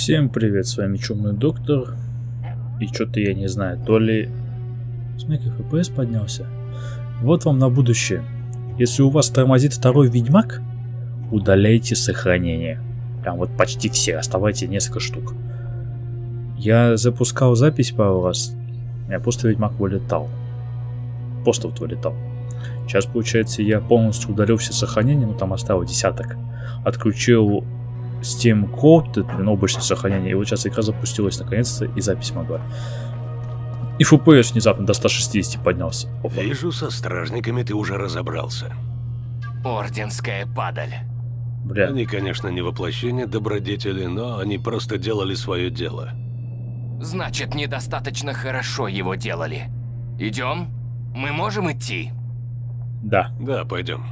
Всем привет, с вами Чумный Доктор. И что-то я не знаю, то ли... Смотри, как FPS поднялся. Вот вам на будущее. Если у вас тормозит второй Ведьмак, удаляйте сохранение. Прям вот почти все, оставайте несколько штук. Я запускал запись пару раз, я просто Ведьмак вылетал. Просто вот вылетал. Сейчас, получается, я полностью удалил все сохранения, но там осталось десяток. Отключил Steam Code, обычное сохранение, и вот сейчас игра запустилась наконец-то, и запись могла. И FPS внезапно до 160 поднялся. Опа. Вижу, со стражниками ты уже разобрался. Орденская падаль. Бля. Они, конечно, не воплощение добродетели, но они просто делали свое дело. Значит, недостаточно хорошо его делали. Идем? Мы можем идти? Да. Да, пойдем.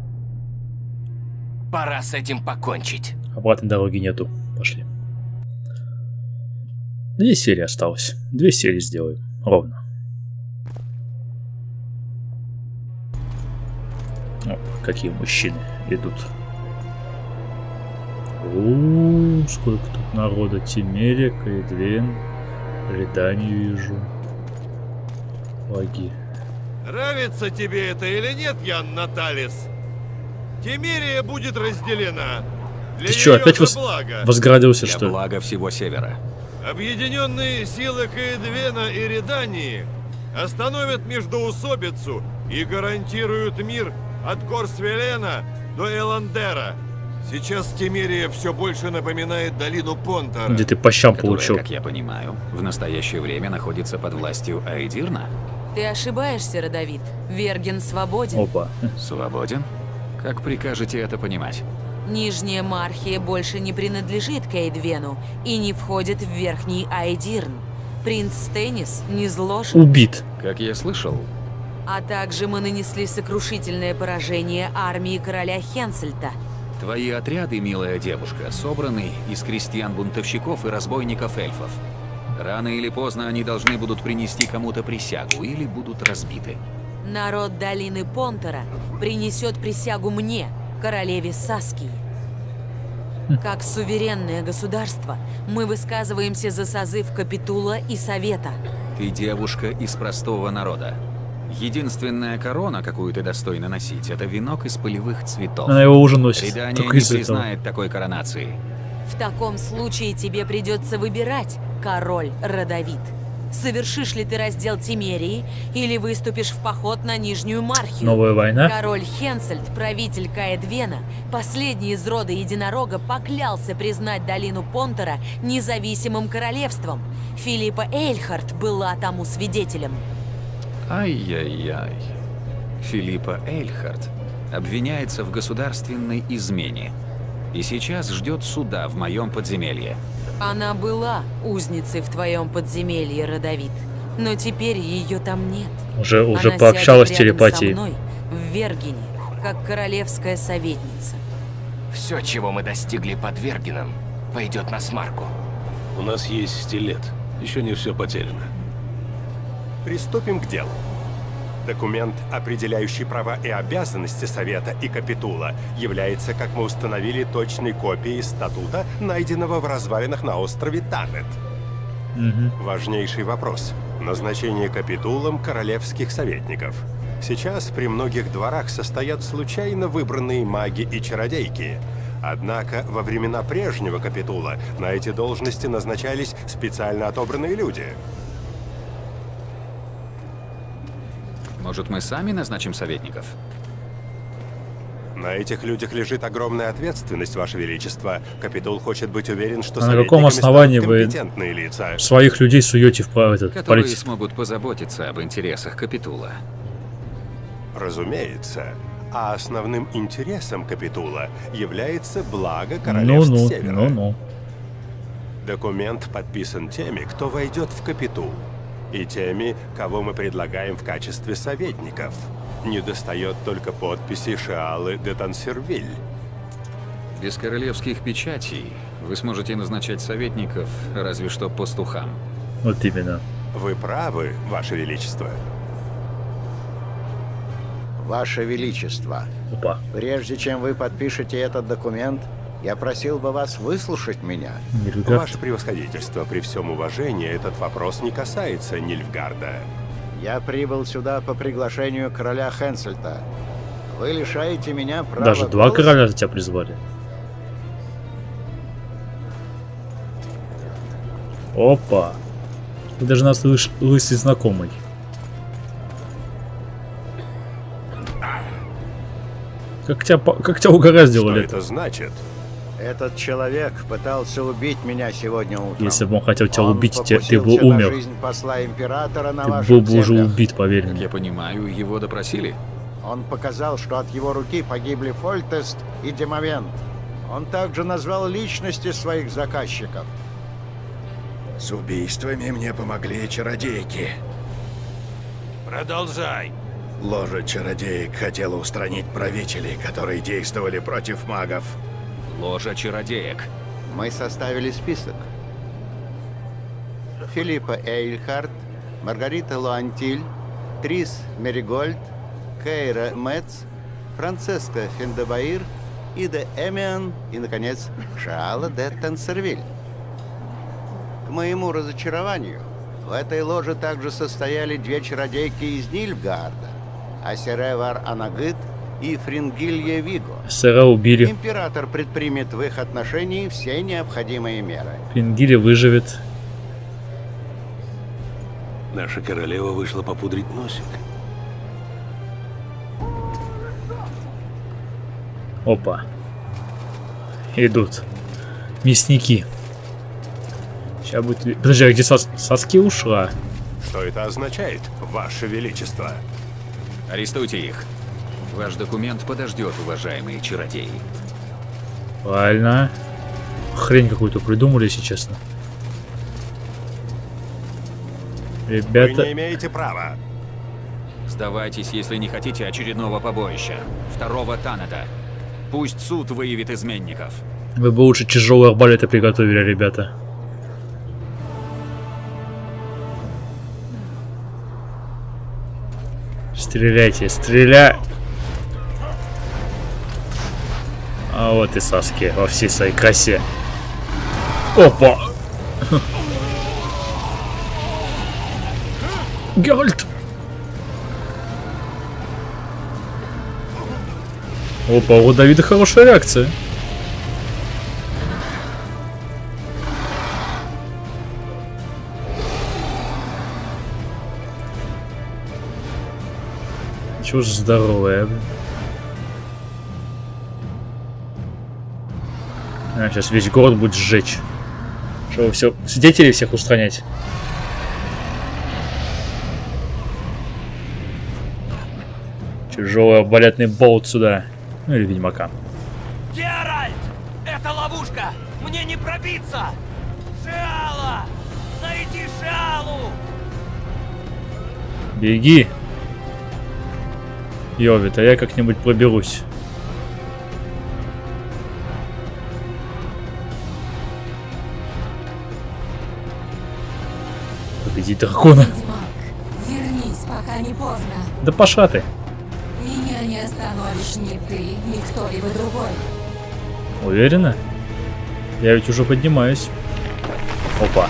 Пора с этим покончить. Обратной дороги нету. Пошли. 2 серии осталось. 2 серии сделаем. Ровно. О, какие мужчины идут. О, сколько тут народа. Темерия, Каэдвен, Реданию вижу. Лаги. Нравится тебе это или нет, Ян Наталис? Темерия будет разделена. Для Ты что, опять возгородился, Для что ли? блага всего Севера. Объединенные силы Каэдвена и Редании остановят междоусобицу и гарантируют мир от гор Свелена до Эландера. Сейчас Темерия все больше напоминает долину Понтара. Где ты по щам Которая, получил? как я понимаю, в настоящее время находится под властью Аэдирна. Ты ошибаешься, Родовид. Верген свободен. Опа. Свободен? Как прикажете это понимать? Нижняя Мархия больше не принадлежит Каэдвену и не входит в Верхний Аэдирн. Принц Стеннис низложен. Убит. Как я слышал, А также мы нанесли сокрушительное поражение армии короля Хенсельта. твои отряды, милая девушка, собраны из крестьян-бунтовщиков и разбойников-эльфов. Рано или поздно они должны будут принести кому-то присягу или будут разбиты. Народ долины Понтара принесет присягу мне, королеве Саскии. Как суверенное государство, мы высказываемся за созыв Капитула и Совета. Ты девушка из простого народа. Единственная корона, какую ты достойна носить, это венок из полевых цветов. Она его уже носит. Предание Только не из этого. признает такой коронации. В таком случае тебе придется выбирать, король Родовид. Совершишь ли ты раздел Темерии или выступишь в поход на Нижнюю Мархию? Новая война. Король Хенсельд, правитель Каэдвена, последний из рода Единорога, поклялся признать долину Понтара независимым королевством. Филиппа Эйльхарт была тому свидетелем. Ай-яй-яй. Филиппа Эйльхарт обвиняется в государственной измене. И сейчас ждет суда в моем подземелье. Она была узницей в твоем подземелье, Родовид. Но теперь ее там нет. Уже Она пообщалась сядет рядом телепатией. со мной в Вергене, как королевская советница. Все, чего мы достигли под Вергеном, пойдет на смарку. У нас есть стилет. Еще не все потеряно. Приступим к делу. Документ, определяющий права и обязанности Совета и Капитула, является, как мы установили, точной копией статута, найденного в развалинах на острове Танет. Важнейший вопрос. Назначение Капитулом королевских советников. Сейчас при многих дворах состоят случайно выбранные маги и чародейки. Однако во времена прежнего Капитула на эти должности назначались специально отобранные люди. Может, мы сами назначим советников? На этих людях лежит огромная ответственность, Ваше Величество. Капитул хочет быть уверен, что А на каком советниками основании станут вы компетентные лица. своих людей суете в этот Которые политику? смогут позаботиться об интересах Капитула. Разумеется. А основным интересом Капитула является благо королевств Севера. Ну. Документ подписан теми, кто войдет в Капитул, и теми, кого мы предлагаем в качестве советников. Недостает только подписи Шиалы де Тансервиль. Без королевских печатей вы сможете назначать советников разве что пастухам. Вот именно. Вы правы, Ваше Величество. Ваше Величество, Опа. прежде чем вы подпишете этот документ, Я просил бы вас выслушать меня. Нильфгард. Ваше превосходительство, при всем уважении, этот вопрос не касается Нильфгарда. Я прибыл сюда по приглашению короля Хенсельта. Вы лишаете меня права Даже два голоса? короля тебя призвали. Опа. Ты даже нас лысый знакомый. Как тебя угораздило, Что Лето? это значит? Этот человек пытался убить меня сегодня утром. Если бы он хотел тебя Он убить, ты бы покусился на умер. жизнь посла императора на Ты ваших был бы уже землях. убит, поверь Как мне. я понимаю, его допросили? Он показал, что от его руки погибли Фольтест и Демовент. Он также назвал личности своих заказчиков. С убийствами мне помогли чародейки. Продолжай. Ложа чародеек хотела устранить правителей, которые действовали против магов. Ложа чародеек. Мы составили список. Филиппа Эйльхарт, Маргарита Луантиль, Трис Меригольд, Кейра Мэтц, Францеска Финдебаир, Ида Эмиан и, наконец, Шаала де Тансервиль. К моему разочарованию, в этой ложе также состояли две чародейки из Нильфгарда, Асеревар Анагыт и Фрингилья Виго. Сэра убили. Император предпримет в их отношении все необходимые меры. Фингири выживет. Наша королева вышла попудрить носик. Опа. Идут. Мясники. Сейчас будет... Подожди, а где Саски ушла? Что это означает, Ваше Величество? Арестуйте их. Ваш документ подождет, уважаемые чародеи. Правильно. Хрень какую-то придумали, если честно. Вы Ребята... не имеете права. Сдавайтесь, если не хотите очередного побоища. Второго Танада. Пусть суд выявит изменников. Вы бы лучше тяжелые арбалеты приготовили, ребята. Стреляйте, стреляй! А вот и Саски во всей своей красе. Опа! Геральт! Опа, у Давида хорошая реакция. Чего ж здоровая, блин. Сейчас весь город будет сжечь. Что, все, свидетелей всех устранять? Тяжелый арбалетный болт сюда. Ну или ведьмака. Геральт! Это ловушка! Мне не пробиться! Шиала! Найди Шиалу! Беги! Йовит, а я как-нибудь проберусь. Победить дракона. Вернись, пока не поздно. Да пошла ты. Меня не остановишь ни ты, ни кто-либо другой. Уверена? Я ведь уже поднимаюсь. Опа.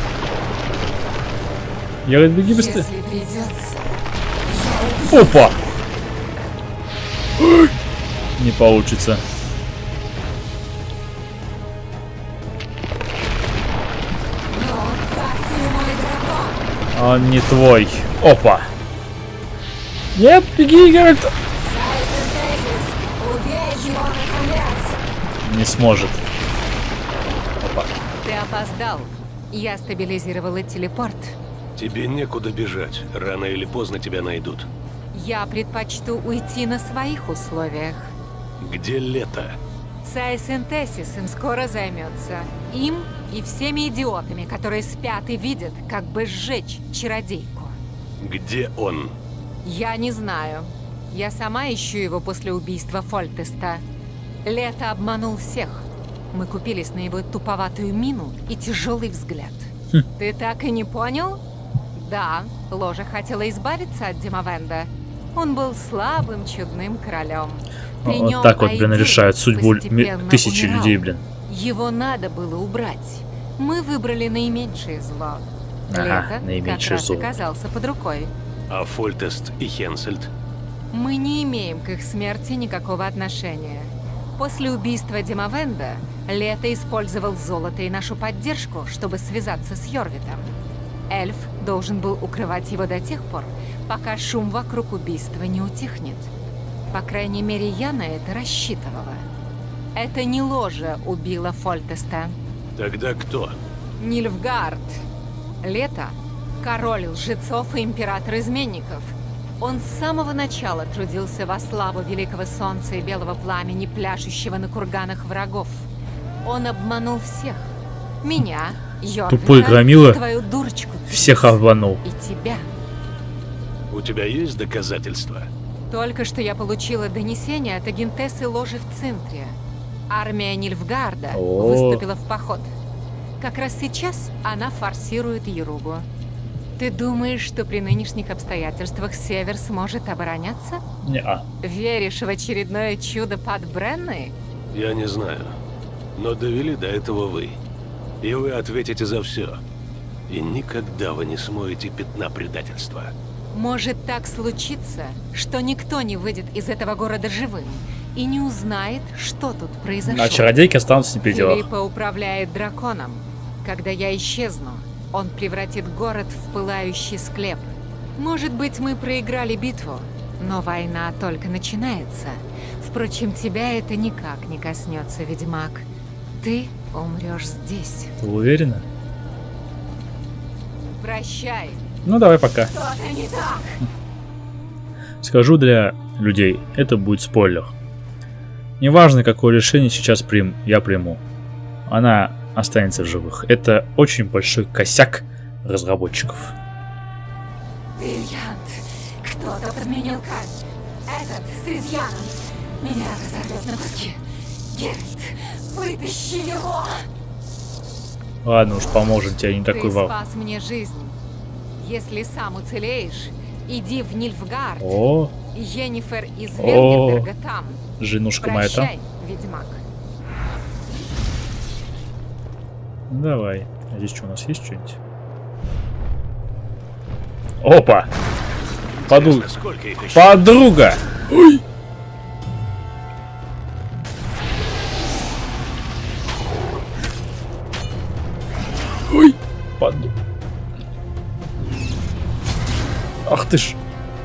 Я говорит, беги быстрее. Если придется, Опа! Не получится. но как тебе мой дракон? Он не твой. Опа. Нет, беги, Геральт. Сайзен Тезис, убей его наконец! Не сможет. Опа. Ты опоздал. Я стабилизировала телепорт. Тебе некуда бежать. Рано или поздно тебя найдут. Я предпочту уйти на своих условиях. Где Лето? Сайсентесис им скоро займется. Им и всеми идиотами, которые спят и видят, как бы сжечь чародейку. Где он? Я не знаю. Я сама ищу его после убийства Фольтеста. Лето обманул всех. Мы купились на его туповатую мину и тяжелый взгляд. Ты так и не понял? Да, ложа хотела избавиться от Демовенда. Он был слабым, чудным королем. При Вот нем так вот, блин, Аидин решают судьбу постепенно тысячи умирал. людей, блин. Его надо было убрать. Мы выбрали наименьшее зло. Ага, Лето наименьшее как раз зло. оказался под рукой. А Фольтест и Хенсельд? Мы не имеем к их смерти никакого отношения. После убийства Демавенда Лето использовал золото и нашу поддержку, чтобы связаться с Йорвитом. Эльф должен был укрывать его до тех пор, пока шум вокруг убийства не утихнет. По крайней мере, я на это рассчитывала. Это не ложа убила Фольтеста. Тогда кто? Нильфгард. Лето – король лжецов и император изменников. Он с самого начала трудился во славу Великого Солнца и Белого Пламени, пляшущего на курганах врагов. Он обманул всех. Меня, Йорвита, Тупой громила твою дурочку, всех обманул. и тебя. У тебя есть доказательства? Только что я получила донесение от агентессы ложи в центре. Армия Нильфгарда выступила в поход. Как раз сейчас она форсирует Еругу. Ты думаешь, что при нынешних обстоятельствах Север сможет обороняться? Не-а. Веришь в очередное чудо под Бренной? Я не знаю. Но довели до этого вы. И вы ответите за все. И никогда вы не смоете пятна предательства. Может так случиться, что никто не выйдет из этого города живым и не узнает, что тут произошло. А чародейки останутся не при делах. Филиппа управляет драконом. Когда я исчезну, он превратит город в пылающий склеп. Может быть, мы проиграли битву, но война только начинается. Впрочем, тебя это никак не коснется, ведьмак. Ты умрешь здесь. Ты уверена? Прощай. Ну, давай пока. Что-то не так. Скажу для людей, это будет спойлер. Неважно, какое решение сейчас я приму. Она останется в живых. Это очень большой косяк разработчиков. Бриллиант. Кто-то подменил камень. Этот с изъяном. Меня разорвет на куски. Геральт, вытащи его! Ладно уж, поможем тебе, не такой Ты вау. спас мне жизнь. Если сам уцелеешь, иди в Нильфгард. О, Йеннифер из Венгерберга там. женушка моя там. Прощай, ведьмак. Давай. А здесь что у нас есть что-нибудь? Опа! Интересно, сколько их еще? Подруга! Ой! Ой! Ах ты ж!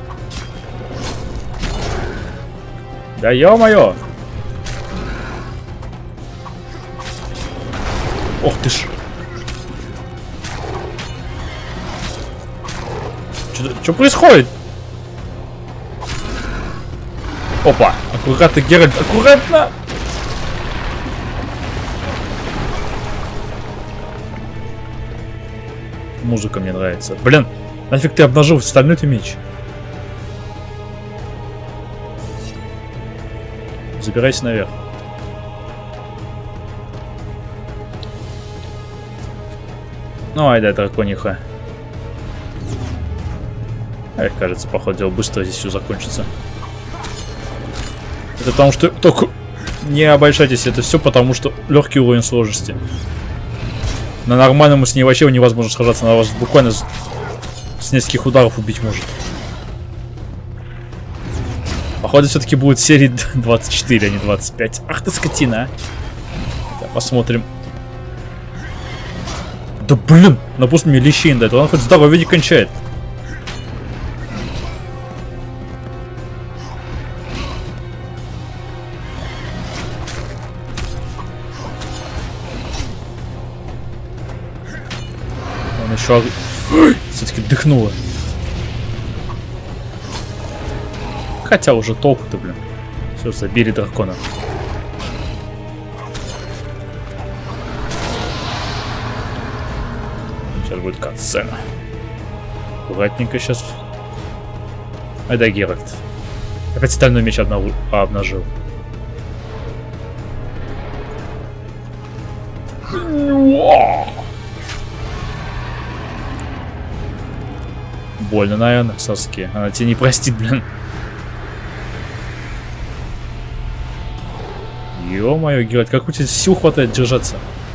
Да ё-моё! Ох ты ж! Что происходит? Опа! Аккуратно, Геральт, аккуратно! Музыка мне нравится. Блин, нафиг ты обнажил стальной ты меч? Забирайся наверх. Ну, ай да, дракониха. Эх, кажется, походу дела быстро здесь все закончится. Это потому что... Только не обольщайтесь, это все потому что легкий уровень сложности. На нормальном с ней вообще невозможно сражаться, она вас буквально с нескольких ударов убить может. Походу все-таки будет серии 24, а не 25. Ах ты скотина, а. Так, посмотрим. Да блин, напусти мне лещей до этого, он хоть здоровье не кончает. Он еще все-таки дыхнуло. Хотя уже толку-то, блин. Все, забери дракона. Сейчас будет катсцена. Аккуратненько сейчас. Ай да, Геральт. Опять стальной меч обнажил. Больно, наверное, Саске. Она тебя не простит, блин. Ё-моё, Геральт, как у тебя сил хватает держаться?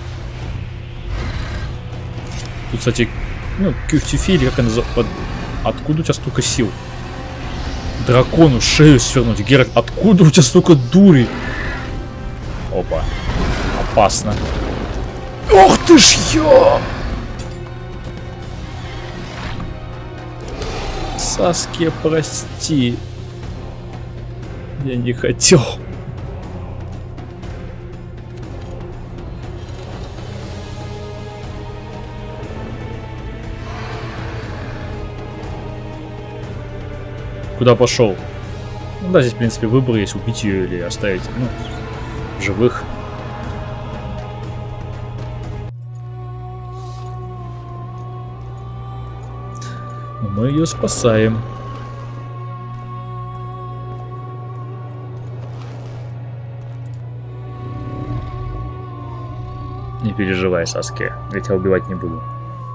Тут, кстати, ну, кюфтифи, или как она называется? Откуда у тебя столько сил? Дракону шею свернуть. Геральт, откуда у тебя столько дури? Опа. Опасно. Ох ты ж ё! Саския, прости. Я не хотел. Куда пошел? Ну да, здесь, в принципе, выбор есть, убить ее или оставить, ну, живых. Но мы ее спасаем. Не переживай, Саския, я тебя убивать не буду.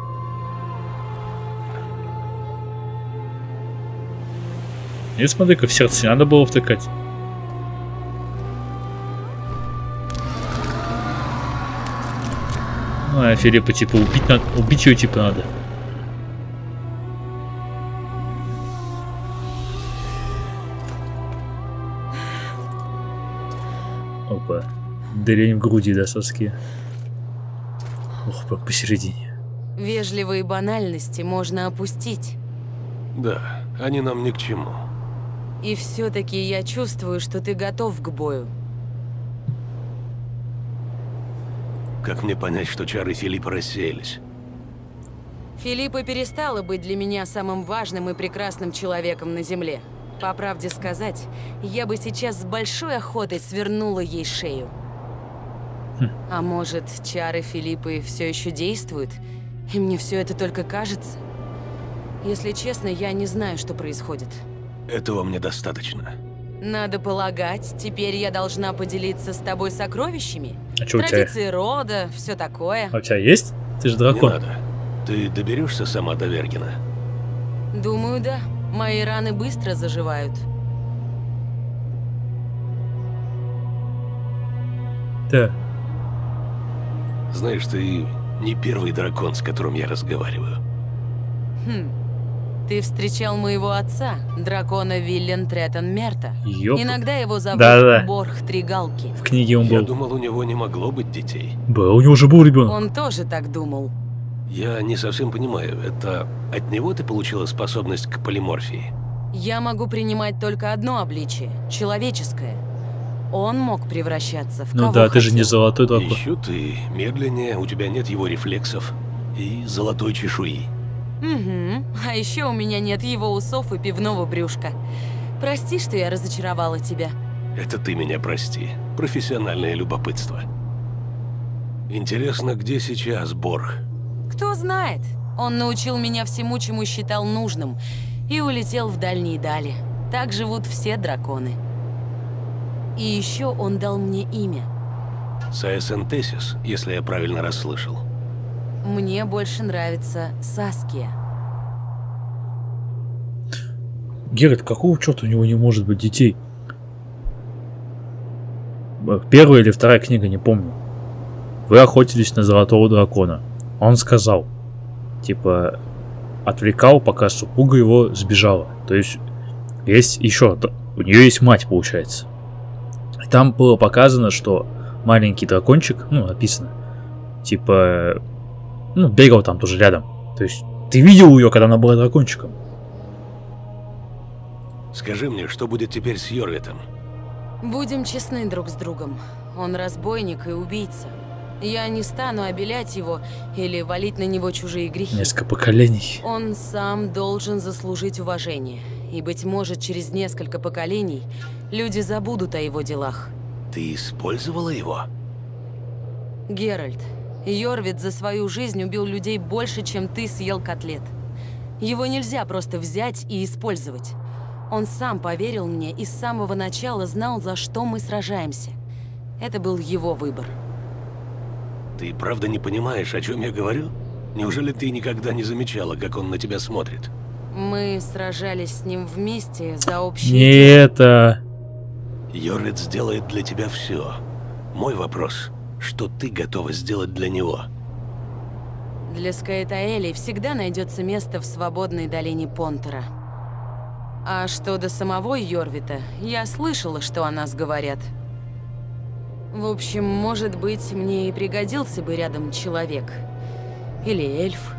И смотри-ка, в сердце не надо было втыкать. Ну, а Филиппа, типа, убить ее, типа, надо. Опа. Дрянь в груди, да, Саски? Ох, как посередине. Вежливые банальности можно опустить. Да, они нам ни к чему. И все-таки я чувствую, что ты готов к бою. Как мне понять, что чары Филиппа рассеялись? Филиппа перестала быть для меня самым важным и прекрасным человеком на Земле. По правде сказать, я бы сейчас с большой охотой свернула ей шею. А может, чары Филиппы все еще действуют, и мне все это только кажется? Если честно, я не знаю, что происходит. Этого мне достаточно. Надо полагать, теперь я должна поделиться с тобой сокровищами. А что у тебя? Традиции рода, все такое. А у тебя есть? Ты же дракон. Не надо. Ты доберешься сама до Вергена? Думаю, да. Мои раны быстро заживают. Да. Знаешь, ты не первый дракон, с которым я разговариваю. Ты встречал моего отца, дракона Виллен Треттон Мерта. Ёп. Иногда его зовут Борх Тригалки. В книге он был. Я думал, у него не могло быть детей. Был, у него уже был ребенок. Он тоже так думал. Я не совсем понимаю, это от него ты получила способность к полиморфии? Я могу принимать только одно обличие – человеческое. Он мог превращаться в кого Ну да, ты же хотел. не золотой дракон. Еще ты медленнее, у тебя нет его рефлексов и золотой чешуи. Угу. А еще у меня нет его усов и пивного брюшка. Прости, что я разочаровала тебя. Это ты меня прости. Профессиональное любопытство. Интересно, где сейчас Борх? Кто знает. Он научил меня всему, чему считал нужным, и улетел в дальние дали. Так живут все драконы. И еще он дал мне имя. Саэсентесис, если я правильно расслышал. Мне больше нравится Саския. Геральт, какого черта у него не может быть детей? Первая или вторая книга, не помню. Вы охотились на золотого дракона. Он сказал, типа, отвлекал, пока супруга его сбежала. То есть, есть еще, у нее есть мать, получается. И там было показано, что маленький дракончик, ну, написано, типа, ну, бегал там тоже рядом. То есть, ты видел ее, когда она была дракончиком? Скажи мне, что будет теперь с Йорвитом? Будем честны друг с другом. Он разбойник и убийца. Я не стану обелять его или валить на него чужие грехи. Несколько поколений. Он сам должен заслужить уважение. И, быть может, через несколько поколений люди забудут о его делах. Ты использовала его? Геральт, Йорвит за свою жизнь убил людей больше, чем ты съел котлет. Его нельзя просто взять и использовать. Он сам поверил мне и с самого начала знал, за что мы сражаемся. Это был его выбор. Ты правда не понимаешь, о чем я говорю? Неужели ты никогда не замечала, как он на тебя смотрит? Мы сражались с ним вместе за общее Не дело. это... Йорвит сделает для тебя все. Мой вопрос, что ты готова сделать для него? Для Скаэтаэли всегда найдется место в свободной долине Понтера. А что до самого Йорвита, я слышала, что о нас говорят. В общем, может быть, мне и пригодился бы рядом человек. Или эльф.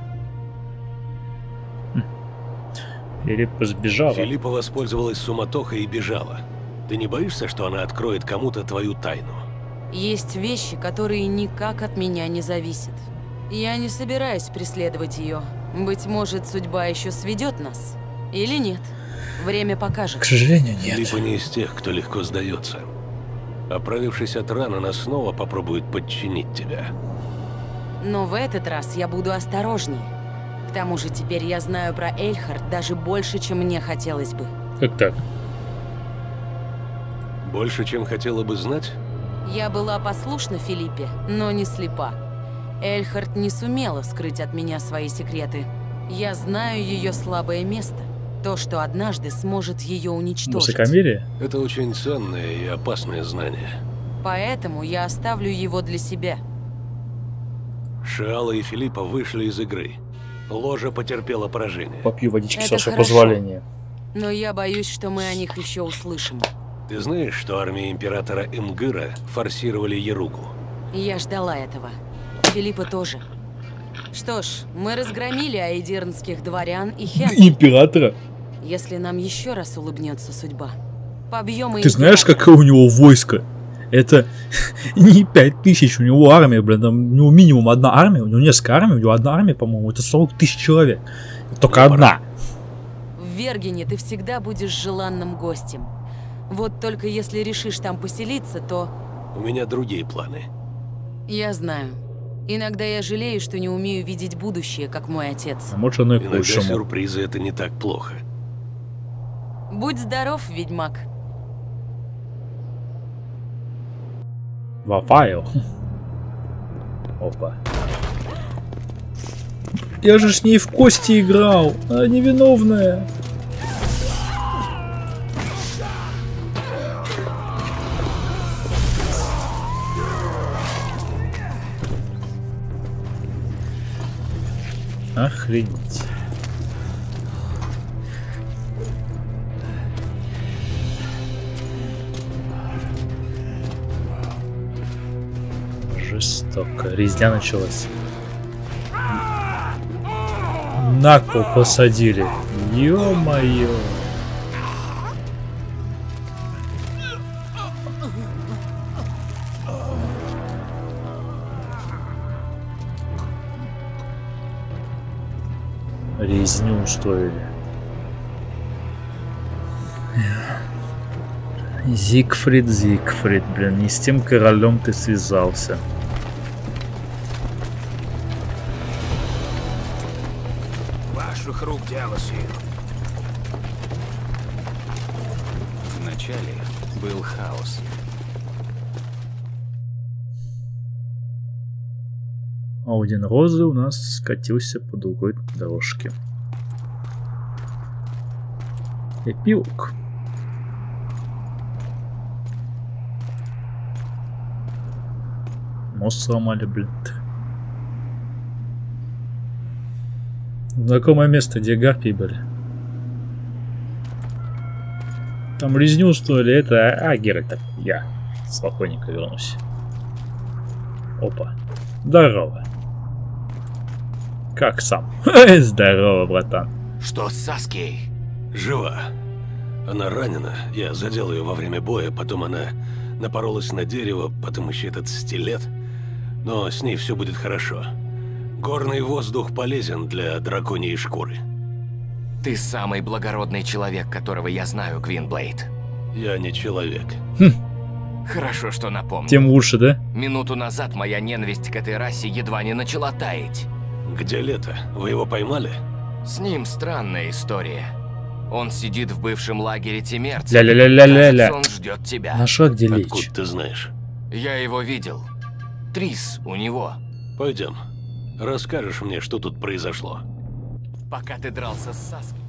Филиппа сбежала. Филиппа воспользовалась суматохой и бежала. Ты не боишься, что она откроет кому-то твою тайну? Есть вещи, которые никак от меня не зависят. Я не собираюсь преследовать ее. Быть может, судьба еще сведет нас. Или нет. Время покажет. К сожалению, нет. Филиппа не из тех, кто легко сдается. Оправившись от ран, она снова попробует подчинить тебя. Но в этот раз я буду осторожнее. К тому же теперь я знаю про Эльхард даже больше, чем мне хотелось бы. Как так? Больше, чем хотела бы знать? Я была послушна Филиппе, но не слепа. Эльхард не сумела скрыть от меня свои секреты. Я знаю ее слабое место. То, что однажды сможет ее уничтожить. Высокомерие? Это очень ценное и опасное знание. Поэтому я оставлю его для себя. Шиала и Филиппа вышли из игры. Ложа потерпела поражение. Попью водички, с Это вашего хорошо. позволения. Но я боюсь, что мы о них еще услышим. Ты знаешь, что армия императора Имгыра форсировали Яругу? Я ждала этого. Филиппа тоже. Что ж, мы разгромили аидирнских дворян и Хенри. Императора? Если нам еще раз улыбнется судьба, побьем и Ты знаешь, какое у него войско? Это не 5000, у него армия, блин, там, у него минимум одна армия, у него несколько армий, у него одна армия, по-моему, это 40 000 человек. Только одна. В Вергене ты всегда будешь желанным гостем. Вот только если решишь там поселиться, то... У меня другие планы. Я знаю. Иногда я жалею, что не умею видеть будущее, как мой отец. А может, оно и к Иногда лучшему. сюрпризы — это не так плохо. Будь здоров, ведьмак. Вафайл. Опа. Я же с ней в кости играл. Она невиновная. Охренеть. Жестоко. Резня началась. На кол посадили. Ё-моё. Резню устроили. Зигфрид, блин, не с тем королем ты связался. Ваших рук дело, Сир. Вначале был хаос. Аудин Розы у нас скатился по другой дорожке. Эпилог. Мост сломали, блин. Знакомое место, где гарпии были. Там резню устроили, это... Геральт, так я спокойненько вернусь. Опа. Здорово. Как сам? Здорово, братан. Что с Саскией? Жива. Она ранена. Я задел ее во время боя, потом она напоролась на дерево, потом еще этот стилет. Но с ней все будет хорошо. Горный воздух полезен для драконьей шкуры. Ты самый благородный человек, которого я знаю, Гвинблейд. Я не человек. Хорошо, что напомнил. Тем лучше, да? Минуту назад моя ненависть к этой расе едва не начала таять. Где Лето? Вы его поймали? С ним странная история. Он сидит в бывшем лагере Темерцев. Ля-ля-ля-ля-ля-ля. Кажется, он ждет тебя. Нашла где лечь. Откуда ты знаешь? Я его видел. Трис у него. Пойдем. Расскажешь мне, что тут произошло. Пока ты дрался с Саской.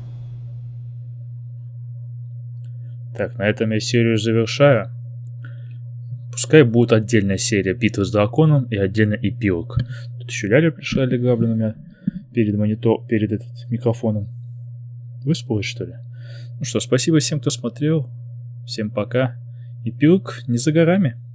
Так, на этом я серию завершаю. Пускай будет отдельная серия битвы с драконом и отдельно эпилог. Тут еще Ляля пришла Легабля у меня перед микрофоном. Выспалась, что ли? Ну что, спасибо всем, кто смотрел. Всем пока. Эпилог не за горами.